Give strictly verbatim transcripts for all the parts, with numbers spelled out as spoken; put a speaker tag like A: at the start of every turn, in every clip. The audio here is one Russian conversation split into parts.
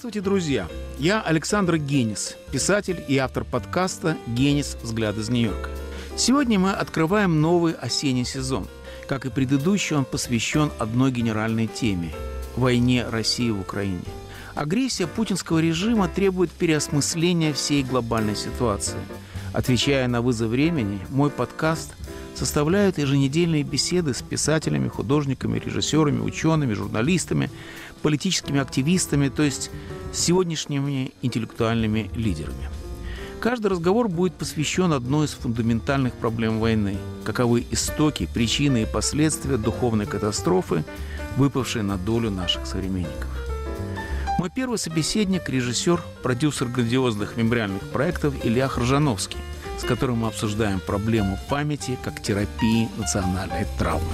A: Здравствуйте, друзья! Я Александр Генис, писатель и автор подкаста «Генис. Взгляд из Нью-Йорка». Сегодня мы открываем новый осенний сезон. Как и предыдущий, он посвящен одной генеральной теме – войне России в Украине. Агрессия путинского режима требует переосмысления всей глобальной ситуации. Отвечая на вызов времени, мой подкаст составляют еженедельные беседы с писателями, художниками, режиссерами, учеными, журналистами, политическими активистами, то есть сегодняшними интеллектуальными лидерами. Каждый разговор будет посвящен одной из фундаментальных проблем войны. Каковы истоки, причины и последствия духовной катастрофы, выпавшей на долю наших современников. Мой первый собеседник – режиссер, продюсер грандиозных мемориальных проектов Илья Хржановский, с которым мы обсуждаем проблему памяти как терапии национальной травмы.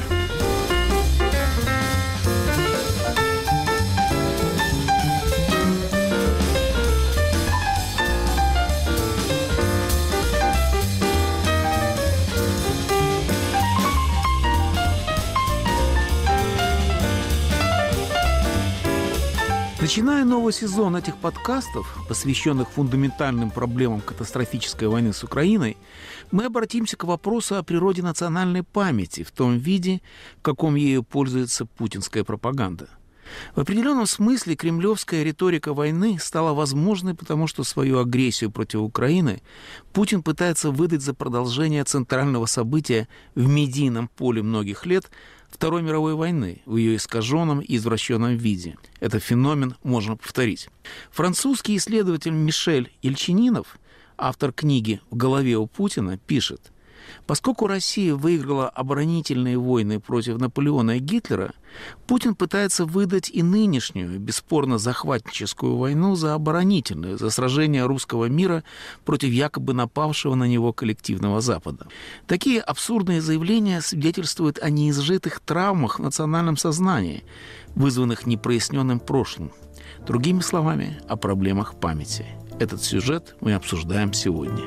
A: Начиная новый сезон этих подкастов, посвященных фундаментальным проблемам катастрофической войны с Украиной, мы обратимся к вопросу о природе национальной памяти в том виде, в каком ею пользуется путинская пропаганда. В определенном смысле кремлевская риторика войны стала возможной, потому что свою агрессию против Украины Путин пытается выдать за продолжение центрального события в медийном поле многих лет Второй мировой войны в ее искаженном и извращенном виде. Этот феномен можно повторить. Французский исследователь Мишель Ельчининов, автор книги «В голове у Путина», пишет: поскольку Россия выиграла оборонительные войны против Наполеона и Гитлера, Путин пытается выдать и нынешнюю, бесспорно захватническую войну за оборонительную, за сражение русского мира против якобы напавшего на него коллективного Запада. Такие абсурдные заявления свидетельствуют о неизжитых травмах в национальном сознании, вызванных непроясненным прошлым. Другими словами, о проблемах памяти. Этот сюжет мы обсуждаем сегодня.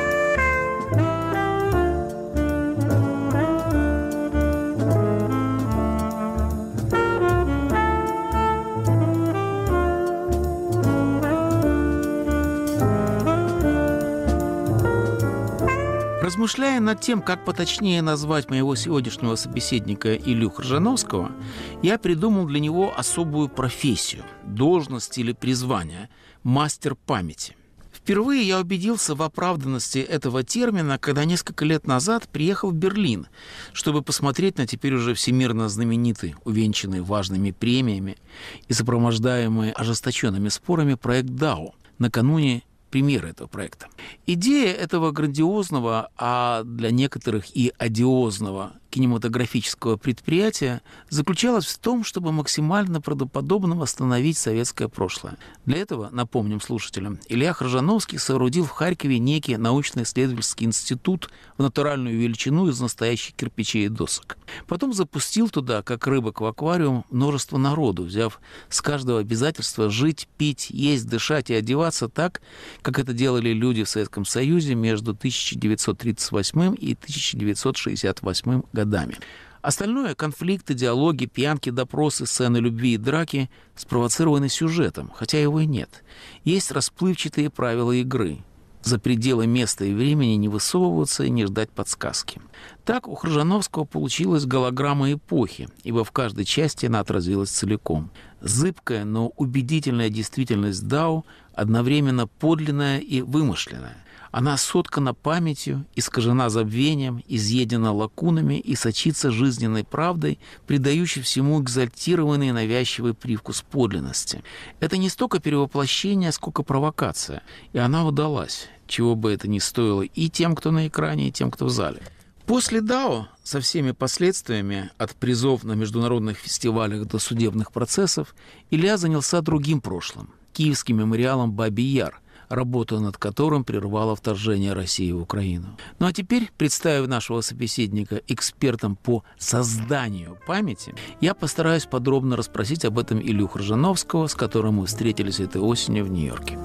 A: Размышляя над тем, как поточнее назвать моего сегодняшнего собеседника Илью Хржановского, я придумал для него особую профессию, должность или призвание – мастер памяти. Впервые я убедился в оправданности этого термина, когда несколько лет назад приехал в Берлин, чтобы посмотреть на теперь уже всемирно знаменитый, увенчанный важными премиями и сопровождаемый ожесточенными спорами проект дао, накануне премьеры этого проекта. Идея этого грандиозного, а для некоторых и одиозного кинематографического предприятия заключалась в том, чтобы максимально правдоподобно восстановить советское прошлое. Для этого, напомним слушателям, Илья Хржановский соорудил в Харькове некий научно-исследовательский институт в натуральную величину из настоящих кирпичей и досок. Потом запустил туда, как рыбок в аквариум, множество народу, взяв с каждого обязательства жить, пить, есть, дышать и одеваться так, как это делали люди в Советском Союзе между тысяча девятьсот тридцать восьмым и тысяча девятьсот шестьдесят восьмым годами. Остальное – конфликты, диалоги, пьянки, допросы, сцены любви и драки – спровоцированы сюжетом, хотя его и нет. Есть расплывчатые правила игры. За пределы места и времени не высовываться и не ждать подсказки. Так у Хржановского получилась голограмма эпохи, ибо в каждой части она отразилась целиком. Зыбкая, но убедительная действительность дао одновременно подлинная и вымышленная. Она соткана памятью, искажена забвением, изъедена лакунами и сочится жизненной правдой, придающей всему экзальтированный и навязчивый привкус подлинности. Это не столько перевоплощение, сколько провокация. И она удалась, чего бы это ни стоило и тем, кто на экране, и тем, кто в зале. После дао, со всеми последствиями, от призов на международных фестивалях до судебных процессов, Илья занялся другим прошлым – киевским мемориалом Бабий Яр, работа над которым прервала вторжение России в Украину. Ну а теперь, представив нашего собеседника экспертом по созданию памяти, я постараюсь подробно расспросить об этом Илью Хржановского, с которым мы встретились этой осенью в Нью-Йорке.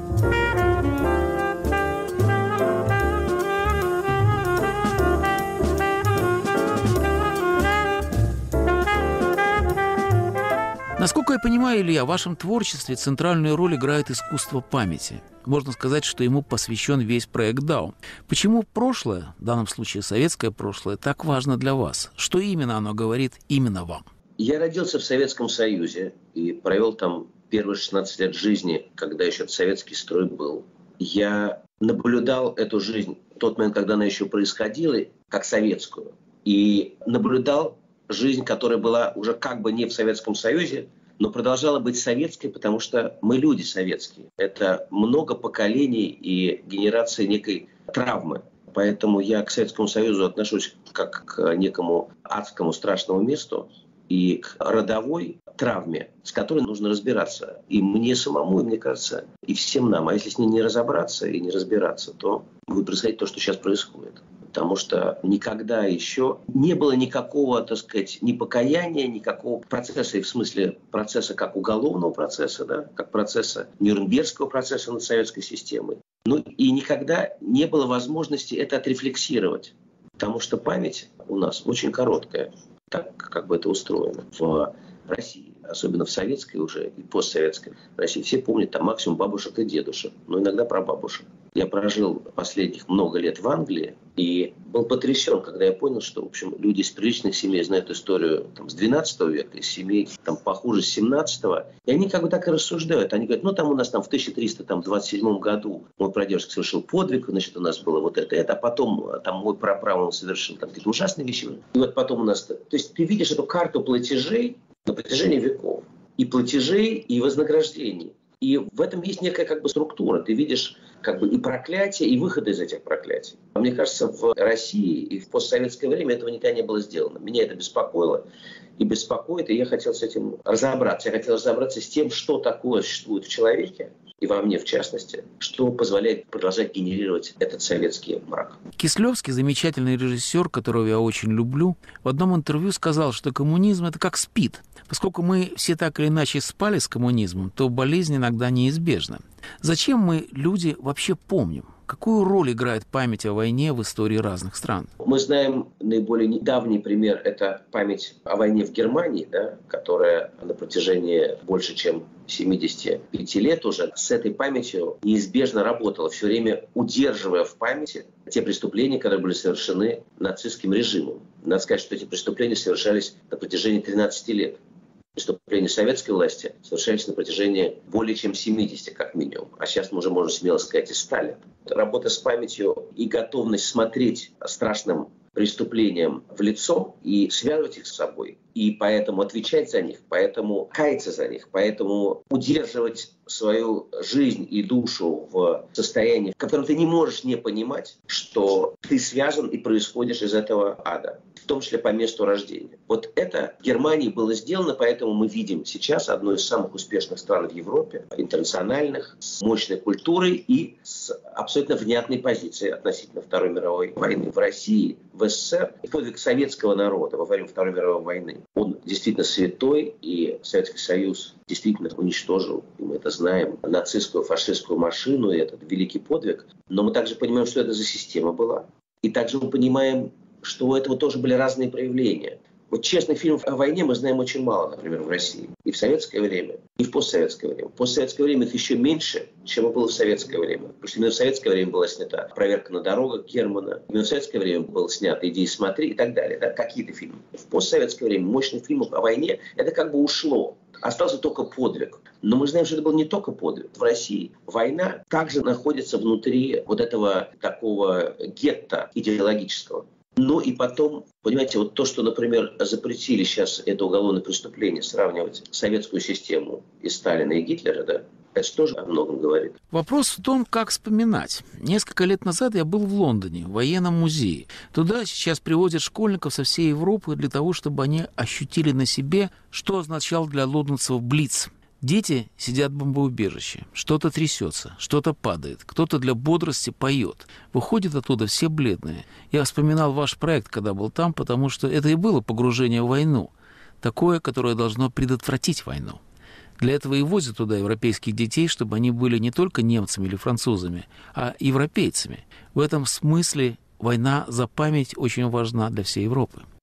A: Насколько я понимаю, Илья, в вашем творчестве центральную роль играет искусство памяти. Можно сказать, что ему посвящен весь проект дао. Почему прошлое, в данном случае советское прошлое, так важно для вас? Что именно оно говорит именно вам?
B: Я родился в Советском Союзе и провел там первые шестнадцать лет жизни, когда еще советский строй был. Я наблюдал эту жизнь в тот момент, когда она еще происходила, как советскую. И наблюдал жизнь, которая была уже как бы не в Советском Союзе, но продолжала быть советской, потому что мы люди советские. Это много поколений и генерации некой травмы. Поэтому я к Советскому Союзу отношусь как к некому адскому страшному месту и к родовой травме, с которой нужно разбираться. И мне самому, и мне кажется, и всем нам. А если с ней не разобраться и не разбираться, то будет происходить то, что сейчас происходит. Потому что никогда еще не было никакого, так сказать, ни покаяния, никакого процесса, и в смысле процесса как уголовного процесса, да, как процесса Нюрнбергского процесса над советской системой. Ну и никогда не было возможности это отрефлексировать. Потому что память у нас очень короткая, так как бы это устроено в России, особенно в советской уже и постсоветской России. Все помнят там максимум бабушек и дедушек, но иногда прабабушек. Я прожил последних много лет в Англии и был потрясен, когда я понял, что, в общем, люди из приличных семей знают историю там, с двенадцатого века, из семей там, похуже с семнадцатого. И они как бы так и рассуждают. Они говорят, ну там у нас там в тысяча триста двадцать седьмом году мой прадедушка совершил подвиг, значит, у нас было вот это, это, а потом там мой праправнук совершил там, какие-то ужасные вещи. И вот потом у нас... То есть ты видишь эту карту платежей на протяжении веков. И платежей, и вознаграждений. И в этом есть некая как бы структура. Ты видишь как бы и проклятия, и выходы из этих проклятий. А мне кажется, в России и в постсоветское время этого никогда не было сделано. Меня это беспокоило и беспокоит, и я хотел с этим разобраться. Я хотел разобраться с тем, что такое существует в человеке, и во мне в частности, что позволяет продолжать генерировать этот советский мрак.
A: Кислевский, замечательный режиссер, которого я очень люблю, в одном интервью сказал, что коммунизм – это как СПИД. Поскольку мы все так или иначе спали с коммунизмом, то болезнь иногда неизбежна. Зачем мы, люди, вообще помним? Какую роль играет память о войне в истории разных стран?
B: Мы знаем наиболее недавний пример – это память о войне в Германии, да, которая на протяжении больше чем семидесяти пяти лет уже с этой памятью неизбежно работала, все время удерживая в памяти те преступления, которые были совершены нацистским режимом. Надо сказать, что эти преступления совершались на протяжении тринадцати лет. Преступления советской власти совершались на протяжении более чем семидесяти, как минимум. А сейчас мы уже можем смело сказать и Сталин. Работа с памятью и готовность смотреть страшным преступлениям в лицо и связывать их с собой. И поэтому отвечать за них, поэтому каяться за них, поэтому удерживать свою жизнь и душу в состоянии, в котором ты не можешь не понимать, что ты связан и происходишь из этого ада, в том числе по месту рождения. Вот это в Германии было сделано, поэтому мы видим сейчас одну из самых успешных стран в Европе, интернациональных, с мощной культурой и с абсолютно внятной позицией относительно Второй мировой войны. В России, в СССР подвиг советского народа во время Второй мировой войны, он действительно святой, и Советский Союз действительно уничтожил, и мы это знаем, нацистскую, фашистскую машину, и этот великий подвиг. Но мы также понимаем, что это за система была. И также мы понимаем, что у этого тоже были разные проявления. Вот честных фильмов о войне мы знаем очень мало, например, в России. И в советское время, и в постсоветское время. В постсоветское время их еще меньше, чем было в советское время. Потому что именно в советское время была снята «Проверка на дорогах» Германа. Именно в советское время было снято «Иди и смотри» и так далее. Да? Какие-то фильмы. В постсоветское время мощных фильмов о войне это как бы ушло. Остался только подвиг. Но мы знаем, что это был не только подвиг. В России война также находится внутри вот этого такого гетто идеологического. Ну и потом, понимаете, вот то, что, например, запретили сейчас это уголовное преступление, сравнивать советскую систему и Сталина, и Гитлера, да, это же тоже о многом говорит.
A: Вопрос в том, как вспоминать. Несколько лет назад я был в Лондоне, в военном музее. Туда сейчас привозят школьников со всей Европы для того, чтобы они ощутили на себе, что означал для лондонцев Блиц. Дети сидят в бомбоубежище, что-то трясется, что-то падает, кто-то для бодрости поет. Выходят оттуда все бледные. Я вспоминал ваш проект, когда был там, потому что это и было погружение в войну. Такое, которое должно предотвратить войну. Для этого и возят туда европейских детей, чтобы они были не только немцами или французами, а европейцами. В этом смысле война за память очень важна для всей Европы.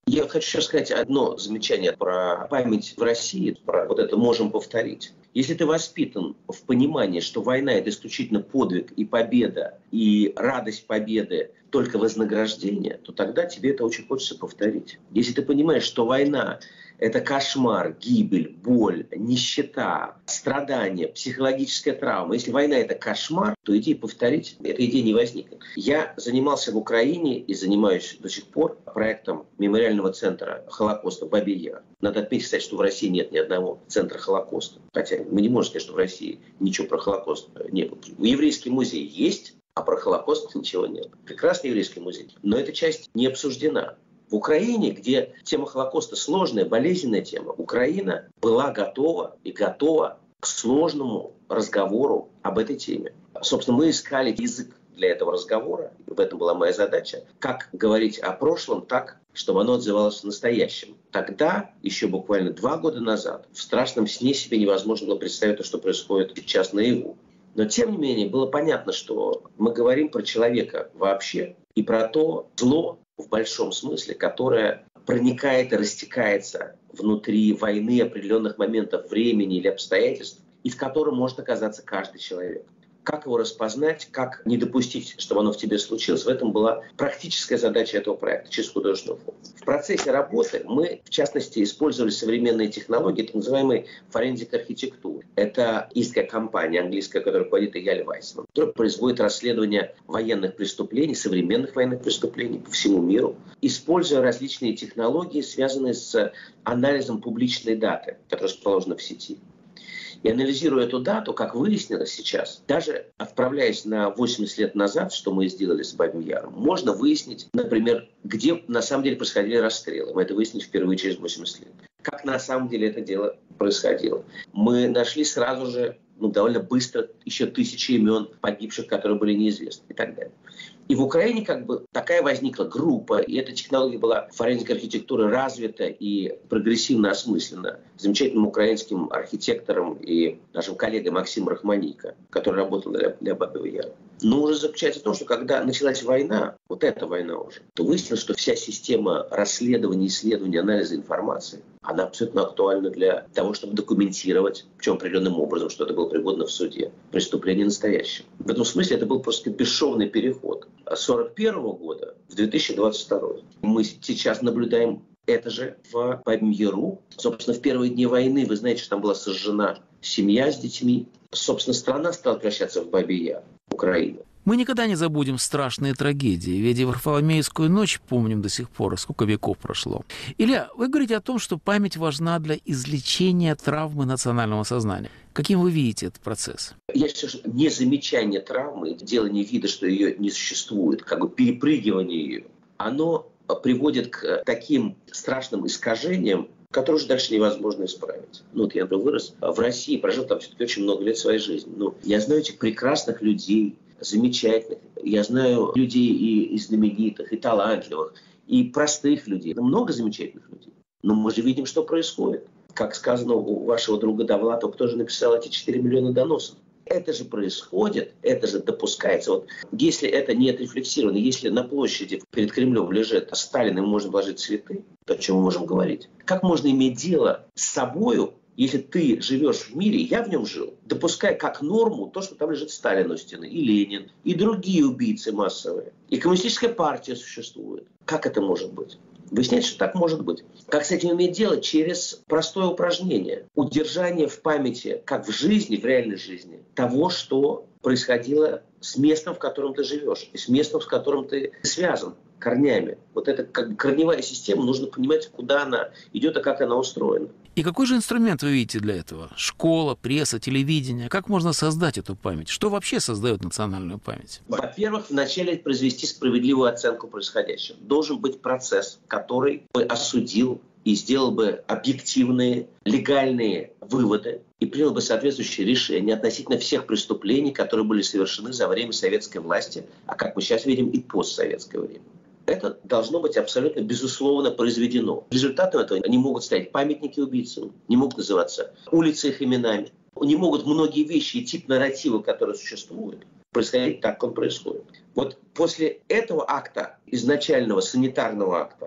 B: Я хочу сейчас сказать одно замечание про память в России, про вот это «можем повторить». Если ты воспитан в понимании, что война – это исключительно подвиг и победа, и радость победы только вознаграждение, то тогда тебе это очень хочется повторить. Если ты понимаешь, что война – это кошмар, гибель, боль, нищета, страдания, психологическая травма. Если война – это кошмар, то идея повторить, эта идея не возникнет. Я занимался в Украине и занимаюсь до сих пор проектом мемориального центра Холокоста «Бабий Яр». Надо отметить, кстати, что в России нет ни одного центра Холокоста. Хотя мы не можем сказать, что в России ничего про Холокост не было. Еврейский музей есть, а про Холокост ничего нет. Прекрасный еврейский музей. Но эта часть не обсуждена. В Украине, где тема Холокоста сложная, болезненная тема, Украина была готова и готова к сложному разговору об этой теме. Собственно, мы искали язык для этого разговора. В этом была моя задача. Как говорить о прошлом так, чтобы оно отзывалось в настоящем. Тогда, еще буквально два года назад, в страшном сне себе невозможно было представить то, что происходит сейчас наяву. Но, тем не менее, было понятно, что мы говорим про человека вообще и про то зло, в большом смысле, которое проникает и растекается внутри войны определенных моментов времени или обстоятельств, и в котором может оказаться каждый человек. Как его распознать, как не допустить, чтобы оно в тебе случилось, в этом была практическая задача этого проекта через художественную форму. В процессе работы мы, в частности, использовали современные технологии, так называемой форензик архитектуры. Это истская компания английская, которая руководит Эйяль Вайсман, которая производит расследование военных преступлений, современных военных преступлений по всему миру, используя различные технологии, связанные с анализом публичной даты, которая расположена в сети. И анализируя эту дату, как выяснилось сейчас, даже отправляясь на восемьдесят лет назад, что мы сделали с Бабьим Яром, можно выяснить, например, где на самом деле происходили расстрелы. Мы это выяснили впервые через восемьдесят лет. Как на самом деле это дело происходило. Мы нашли сразу же, ну, довольно быстро, еще тысячи имен погибших, которые были неизвестны и так далее. И в Украине как бы такая возникла группа, и эта технология была форензик архитектуры развита и прогрессивно осмыслена замечательным украинским архитектором и нашим коллегой Максимом Рахманейко, который работал для, для Бабьего Яра. Но уже заключается в том, что когда началась война, вот эта война уже, то выяснилось, что вся система расследования, исследования, анализа информации, она абсолютно актуальна для того, чтобы документировать, причем определенным образом, что это было пригодно в суде, преступление настоящее. В этом смысле это был просто бесшовный переход с сорок первого года в две тысячи двадцать второй. Мы сейчас наблюдаем это же в Бабьем Яру. Собственно, в первые дни войны, вы знаете, что там была сожжена семья с детьми. Собственно, страна стала превращаться в Бабий Яр, Украина.
A: Мы никогда не забудем страшные трагедии, ведь и Варфоломеевскую ночь помним до сих пор, сколько веков прошло. Илья, вы говорите о том, что память важна для излечения травмы национального сознания. Каким вы видите этот процесс?
B: Я считаю, что незамечание травмы, делание вида, что ее не существует, как бы перепрыгивание ее, оно приводит к таким страшным искажениям, которые уже дальше невозможно исправить. Ну, вот я, например, вырос в России, прожил там все-таки очень много лет своей жизни. Ну, я знаю этих прекрасных людей, замечательных. Я знаю людей и, и знаменитых, и талантливых, и простых людей. Много замечательных людей. Но мы же видим, что происходит. Как сказано у вашего друга Довлатова, кто же написал эти четыре миллиона доносов. Это же происходит, это же допускается. Вот если это не отрефлексировано, если на площади перед Кремлем лежит Сталин, и можно положить цветы, то о чем мы можем говорить? Как можно иметь дело с собою, если ты живешь в мире, я в нем жил, допуская как норму то, что там лежит Сталин у стены, и Ленин, и другие убийцы массовые, и коммунистическая партия существует. Как это может быть? Выясняется, что так может быть. Как с этим иметь дело? Через простое упражнение. Удержание в памяти, как в жизни, в реальной жизни, того, что происходило с местом, в котором ты живешь, и с местом, с которым ты связан корнями. Вот эта как бы корневая система, нужно понимать, куда она идет и как она устроена.
A: И какой же инструмент вы видите для этого? Школа, пресса, телевидение? Как можно создать эту память? Что вообще создает национальную память?
B: Во-первых, вначале произвести справедливую оценку происходящего. Должен быть процесс, который бы осудил и сделал бы объективные, легальные выводы и принял бы соответствующие решения относительно всех преступлений, которые были совершены за время советской власти, а как мы сейчас видим, и постсоветское время. Это должно быть абсолютно безусловно произведено. Результатом этого не могут стоять памятники убийцам, не могут называться улицы их именами, не могут многие вещи и тип нарратива, которые существуют, происходить так, как он происходит. Вот после этого акта, изначального санитарного акта,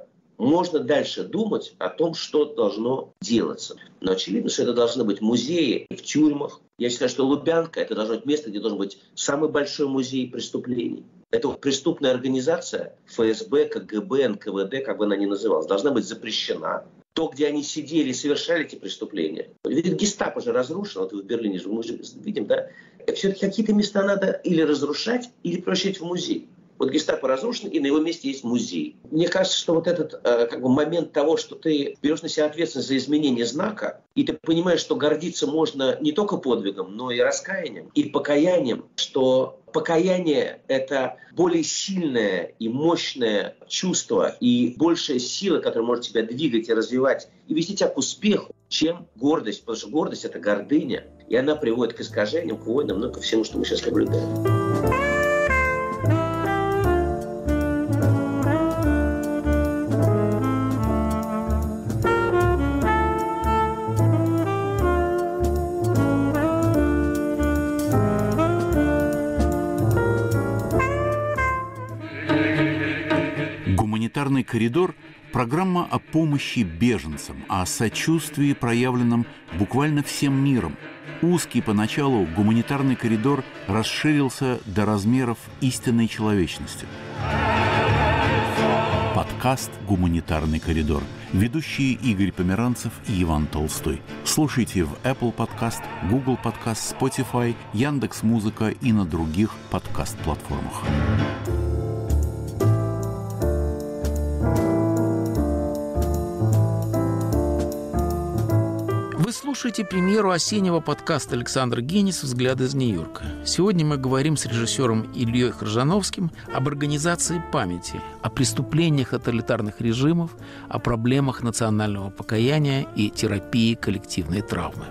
B: можно дальше думать о том, что должно делаться. Но очевидно, что это должны быть музеи в тюрьмах. Я считаю, что Лубянка – это должно быть место, где должен быть самый большой музей преступлений. Это преступная организация эф эс бэ, ка гэ бэ, эн ка вэ дэ, как бы она ни называлась, должна быть запрещена. То, где они сидели и совершали эти преступления. Ведь гестапо же разрушено, вот в Берлине же мы же видим, да? Все-таки какие-то места надо или разрушать, или превращать в музей. Вот гестапо разрушено, и на его месте есть музей. Мне кажется, что вот этот э, как бы момент того, что ты берешь на себя ответственность за изменение знака, и ты понимаешь, что гордиться можно не только подвигом, но и раскаянием, и покаянием, что покаяние – это более сильное и мощное чувство, и большая сила, которая может тебя двигать и развивать, и вести тебя к успеху, чем гордость. Потому что гордость – это гордыня, и она приводит к искажениям, к войнам, ну, ко всему, что мы сейчас наблюдаем.
C: «Гуманитарный коридор» – программа о помощи беженцам, о сочувствии, проявленном буквально всем миром. Узкий поначалу гуманитарный коридор расширился до размеров истинной человечности. Подкаст «Гуманитарный коридор». Ведущие Игорь Померанцев и Иван Толстой. Слушайте в Apple Podcast, Google Podcast, Spotify, Яндекс.Музыка и на других подкаст-платформах.
A: Вы слушаете премьеру осеннего подкаста Александра Генис «Взгляды из Нью-Йорка». Сегодня мы говорим с режиссером Ильей Хржановским об организации памяти, о преступлениях тоталитарных режимов, о проблемах национального покаяния и терапии коллективной травмы.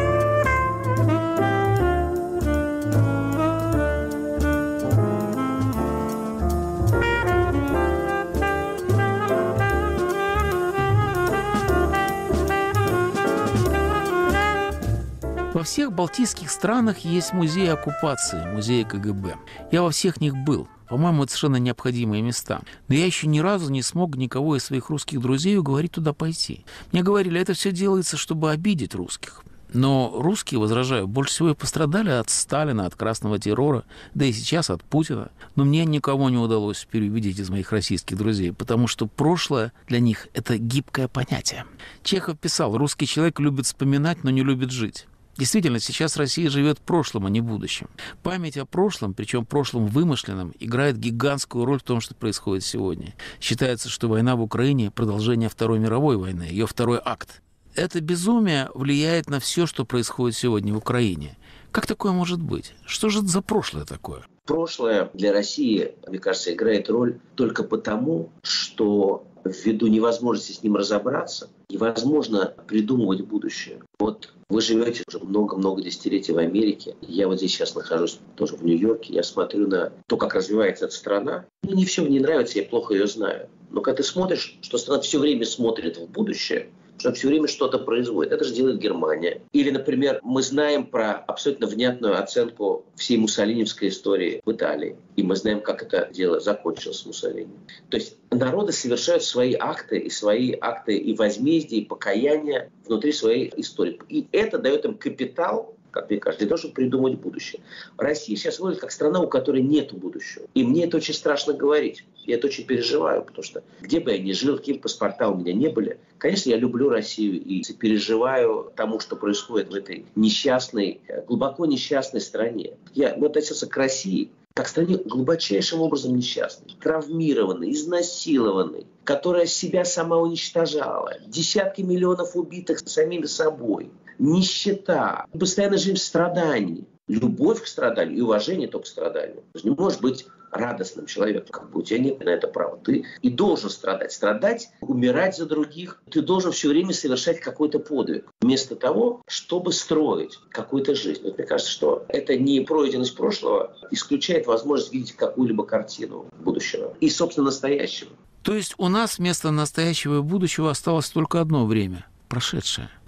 A: Во всех балтийских странах есть музеи оккупации, музеи ка гэ бэ. Я во всех них был. По-моему, это совершенно необходимые места. Но я еще ни разу не смог никого из своих русских друзей уговорить туда пойти. Мне говорили, это все делается, чтобы обидеть русских. Но русские, возражаю, больше всего и пострадали от Сталина, от красного террора, да и сейчас от Путина. Но мне никого не удалось переубедить из моих российских друзей, потому что прошлое для них – это гибкое понятие. Чехов писал, русский человек любит вспоминать, но не любит жить. Действительно, сейчас Россия живет прошлым, а не будущим. Память о прошлом, причем прошлом вымышленном, играет гигантскую роль в том, что происходит сегодня. Считается, что война в Украине – продолжение Второй мировой войны, ее второй акт. Это безумие влияет на все, что происходит сегодня в Украине. Как такое может быть? Что же это за прошлое такое?
B: Прошлое для России, мне кажется, играет роль только потому, что ввиду невозможности с ним разобраться, невозможно придумывать будущее. Вот вы живете уже много-много десятилетий в Америке. Я вот здесь сейчас нахожусь тоже в Нью-Йорке. Я смотрю на то, как развивается эта страна. Мне не все мне нравится, я плохо ее знаю. Но когда ты смотришь, что страна все время смотрит в будущее, что все время что-то производит. Это же делает Германия. Или, например, мы знаем про абсолютно внятную оценку всей муссолиневской истории в Италии. И мы знаем, как это дело закончилось с Муссолини. То есть народы совершают свои акты, и свои акты и возмездия, и покаяния внутри своей истории. И это дает им капитал, как мне кажется, для того, чтобы придумать будущее. Россия сейчас выглядит как страна, у которой нет будущего. И мне это очень страшно говорить. Я это очень переживаю, потому что где бы я ни жил, какие бы паспорта у меня не были, конечно, я люблю Россию и переживаю тому, что происходит в этой несчастной, глубоко несчастной стране. Я относился к России как к стране глубочайшим образом несчастной, травмированной, изнасилованной, которая себя сама уничтожала, десятки миллионов убитых самими собой, нищета, постоянная жизнь в страдании, любовь к страданию и уважение только к страданию. Ты же не можешь быть радостным человеком, как бы у тебя нет на это права. Ты и должен страдать. Страдать, умирать за других. Ты должен все время совершать какой-то подвиг, вместо того, чтобы строить какую-то жизнь. Вот мне кажется, что это не пройденность прошлого исключает возможность видеть какую-либо картину будущего и, собственно, настоящего.
A: То есть у нас вместо настоящего и будущего осталось только одно время – прошедшее.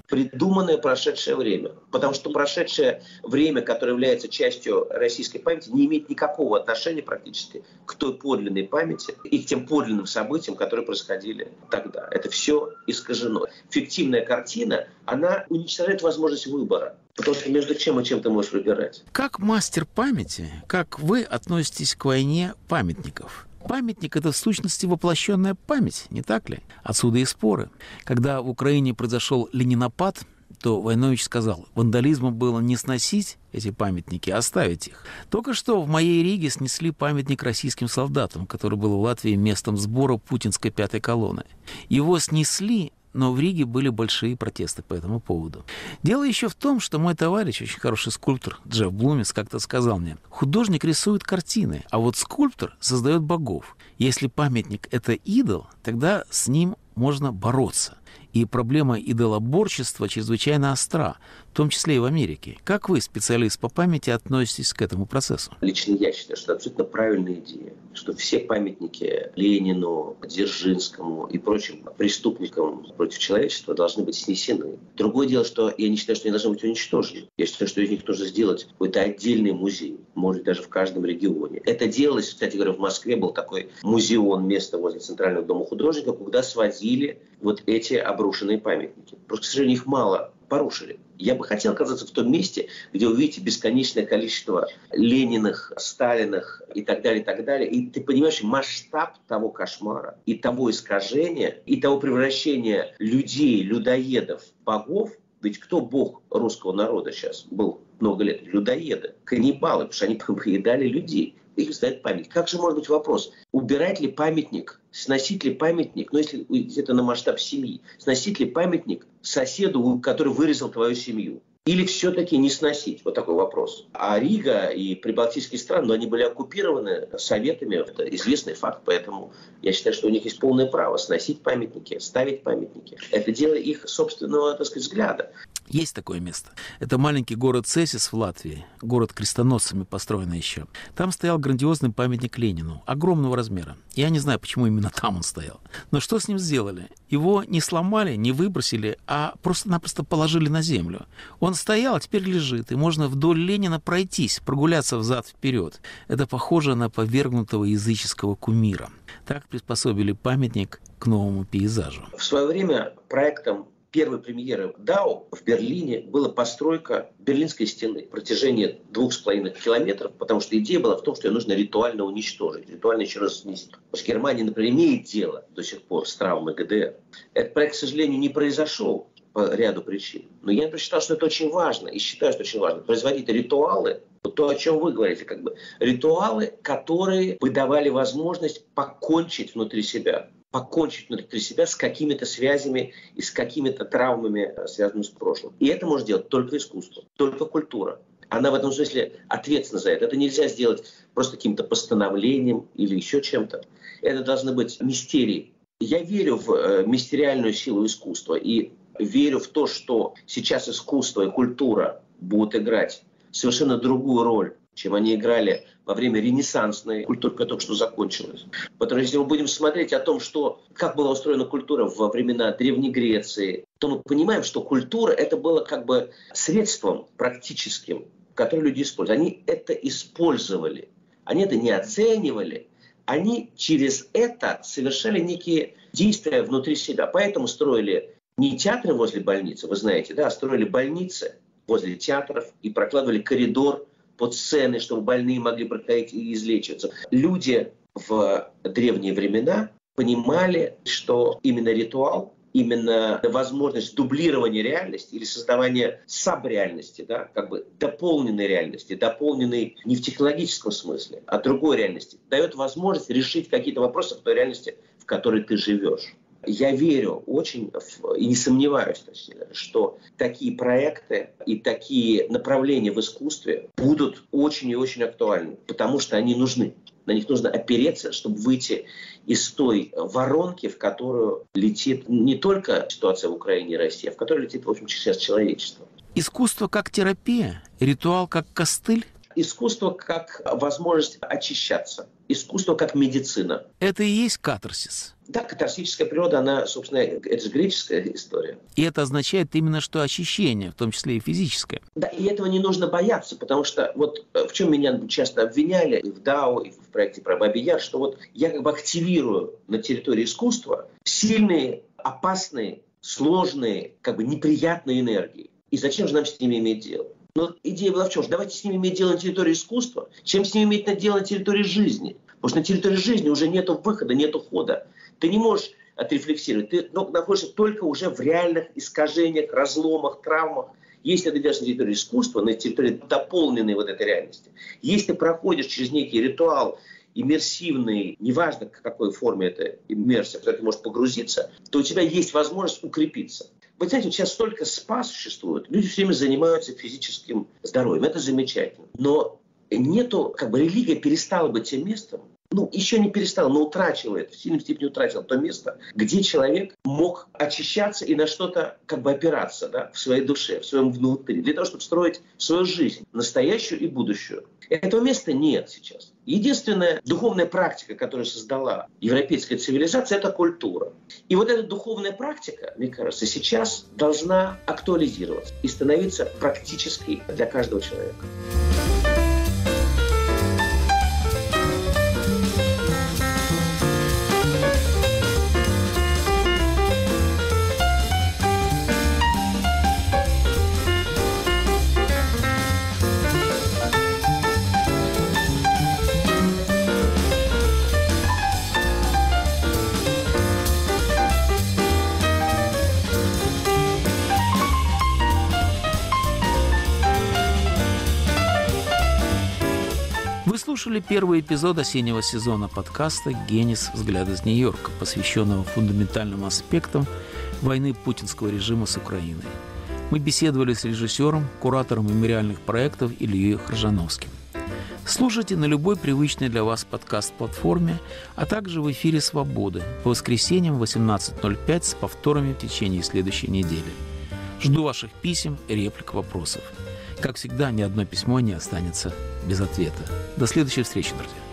B: придуманное прошедшее время. Потому что прошедшее время, которое является частью российской памяти, не имеет никакого отношения практически к той подлинной памяти и к тем подлинным событиям, которые происходили тогда. Это все искажено. Фиктивная картина, она уничтожает возможность выбора. Потому что между чем и чем ты можешь выбирать.
A: Как мастер памяти, как вы относитесь к войне памятников? Памятник – это в сущности воплощенная память, не так ли? Отсюда и споры. Когда в Украине произошел ленинопад, то Войнович сказал, вандализмом было не сносить эти памятники, а оставить их. Только что в моей Риге снесли памятник российским солдатам, который был в Латвии местом сбора путинской пятой колонны. Его снесли, но в Риге были большие протесты по этому поводу. Дело еще в том, что мой товарищ, очень хороший скульптор Джефф Блумис, как-то сказал мне, художник рисует картины, а вот скульптор создает богов. Если памятник – это идол, тогда с ним можно бороться. И проблема идолоборчества чрезвычайно остра, в том числе и в Америке. Как вы, специалист по памяти, относитесь к этому процессу?
B: Лично я считаю, что это абсолютно правильная идея, что все памятники Ленину, Дзержинскому и прочим преступникам против человечества должны быть снесены. Другое дело, что я не считаю, что они должны быть уничтожены. Я считаю, что из них нужно сделать какой-то отдельный музей, может быть, даже в каждом регионе. Это делалось, кстати говоря, в Москве был такой музеон, место возле Центрального дома художника, куда свозили вот эти обрушенные памятники. Просто, к сожалению, их мало порушили. Я бы хотел оказаться в том месте, где вы видите бесконечное количество Лениных, Сталиных и так далее, и так далее. И ты понимаешь масштаб того кошмара, и того искажения, и того превращения людей, людоедов, богов. Ведь кто бог русского народа сейчас был много лет? Людоеды, каннибалы, потому что они поедали людей. Их ставят памятник. Как же может быть вопрос, убирать ли памятник, сносить ли памятник, ну если это на масштаб семьи, сносить ли памятник соседу, который вырезал твою семью? Или все-таки не сносить? Вот такой вопрос. А Рига и прибалтийские страны, ну, они были оккупированы советами, это известный факт, поэтому я считаю, что у них есть полное право сносить памятники, ставить памятники. Это дело их собственного, так сказать, взгляда.
A: Есть такое место. Это маленький город Цесис в Латвии, город крестоносцами построенный еще. Там стоял грандиозный памятник Ленину, огромного размера. Я не знаю, почему именно там он стоял. Но что с ним сделали? Его не сломали, не выбросили, а просто-напросто положили на землю. Он стоял, а теперь лежит, и можно вдоль Ленина пройтись, прогуляться взад-вперед. Это похоже на повергнутого языческого кумира. Так приспособили памятник к новому пейзажу.
B: В свое время проектом первой премьеры ДАО в Берлине была постройка Берлинской стены в протяжении двух с половиной километров, потому что идея была в том, что ее нужно ритуально уничтожить, ритуально еще раз снести. Потому что Германия, например, имеет дело до сих пор с травмой ГДР. Этот проект, к сожалению, не произошел по ряду причин. Но я посчитал, что это очень важно, и считаю, что очень важно производить ритуалы, то, о чем вы говорите, как бы ритуалы, которые бы давали возможность покончить внутри себя. покончить внутри себя с какими-то связями и с какими-то травмами, связанными с прошлым. И это может делать только искусство, только культура. Она в этом смысле ответственна за это. Это нельзя сделать просто каким-то постановлением или еще чем-то. Это должны быть мистерии. Я верю в мистериальную силу искусства и верю в то, что сейчас искусство и культура будут играть совершенно другую роль, чем они играли во время ренессансной культуры, которая только что закончилась. Потому что если мы будем смотреть о том, что, как была устроена культура во времена Древней Греции, то мы понимаем, что культура это было как бы средством практическим, которое люди использовали. Они это использовали, они это не оценивали, они через это совершали некие действия внутри себя. Поэтому строили не театры возле больницы, вы знаете, да, а строили больницы возле театров и прокладывали коридор под сцены, чтобы больные могли проходить и излечиваться. Люди в древние времена понимали, что именно ритуал, именно возможность дублирования реальности или создавания сабреальности, да, как бы дополненной реальности, дополненной не в технологическом смысле, а другой реальности, дает возможность решить какие-то вопросы в той реальности, в которой ты живешь. Я верю очень и не сомневаюсь, точнее, что такие проекты и такие направления в искусстве будут очень и очень актуальны, потому что они нужны. На них нужно опереться, чтобы выйти из той воронки, в которую летит не только ситуация в Украине и России, а в которую летит, в общем, сейчас человечество.
A: Искусство как терапия, ритуал как костыль?
B: Искусство как возможность очищаться, искусство как медицина.
A: Это и есть катарсис.
B: Да, катарсическая природа, она, собственно, это же греческая история.
A: И это означает именно, что очищение, в том числе и физическое.
B: Да, и этого не нужно бояться, потому что вот в чем меня часто обвиняли и в дао, и в проекте про Бабий Яр, что вот я как бы активирую на территории искусства сильные, опасные, сложные, как бы неприятные энергии. И зачем же нам с ними иметь дело? Но идея была в чем? Давайте с ними иметь дело на территории искусства, чем с ними иметь дело на территории жизни. Потому что на территории жизни уже нет выхода, нет хода. Ты не можешь отрефлексировать. Ты ну, находишься только уже в реальных искажениях, разломах, травмах. Если ты идешь на территорию искусства, на территории дополненной вот этой реальности, если ты проходишь через некий ритуал иммерсивный, неважно, в какой форме эта иммерсия, куда ты можешь погрузиться, то у тебя есть возможность укрепиться. Вы знаете, сейчас столько спа существует, люди все время занимаются физическим здоровьем, это замечательно. Но нету, как бы религия перестала быть тем местом, ну, еще не перестала, но утратила это, в сильной степени утратила то место, где человек мог очищаться и на что-то как бы опираться, да, в своей душе, в своем внутри, для того, чтобы строить свою жизнь, настоящую и будущую. Этого места нет сейчас. Единственная духовная практика, которую создала европейская цивилизация, это культура. И вот эта духовная практика, мне кажется, сейчас должна актуализироваться и становиться практической для каждого человека.
A: Слушали первый эпизод осеннего сезона подкаста «Генис. Взгляд из Нью-Йорка», посвященного фундаментальным аспектам войны путинского режима с Украиной. Мы беседовали с режиссером, куратором мемориальных проектов Ильей Хржановским. Слушайте на любой привычной для вас подкаст-платформе, а также в эфире «Свободы» по воскресеньям в восемнадцать ноль пять с повторами в течение следующей недели. Жду ваших писем, реплик, вопросов. Как всегда, ни одно письмо не останется без ответа. До следующей встречи, друзья.